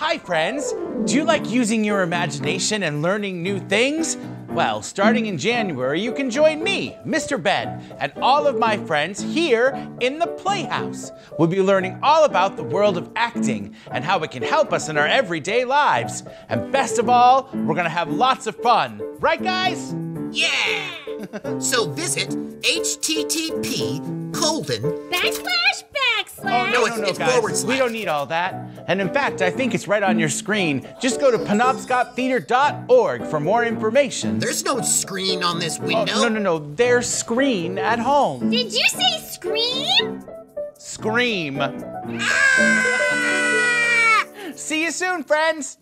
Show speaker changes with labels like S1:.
S1: Hi, friends. Do you like using your imagination and learning new things? Well, starting in January, you can join me, Mr. Ben, and all of my friends here in the Playhouse. We'll be learning all about the world of acting and how it can help us in our everyday lives. And best of all, we're gonna have lots of fun. Right, guys?
S2: Yeah! So visit http://
S1: Oh, no,
S2: it's
S1: guys.
S2: forward slash.
S1: We don't need all that. And in fact, I think it's right on your screen. Just go to penobscottheater.org for more information.
S2: There's no screen on this window.
S1: Oh, no. There's screen at home.
S3: Did you say scream?
S1: Scream.
S3: Ah!
S1: See you soon, friends.